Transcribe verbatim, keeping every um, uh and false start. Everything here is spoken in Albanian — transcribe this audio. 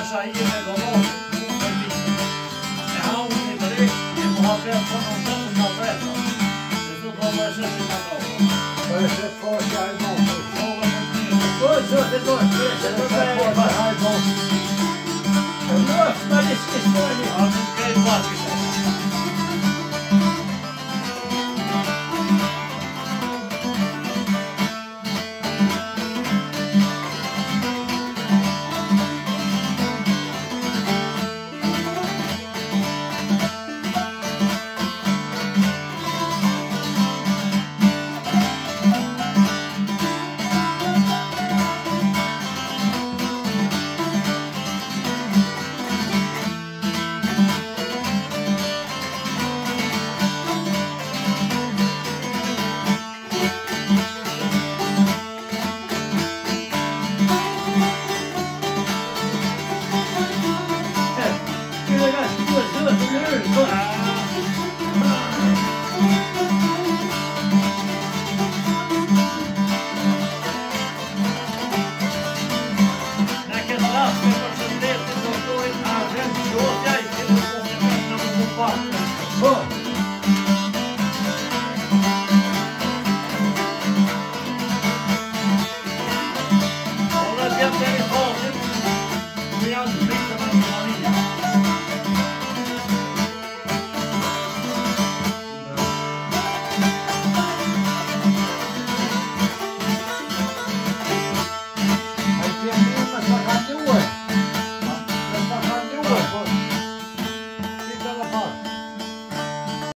așa e negolon, nu permite. Ja unë i bëri, i mu hapër për në të të në vreta. Se të të më është që në të. Po e se po që a i mos. Po që të të të të të të Po që a i mos. Në është në riskë shpojni. A të të kejtë bashkë.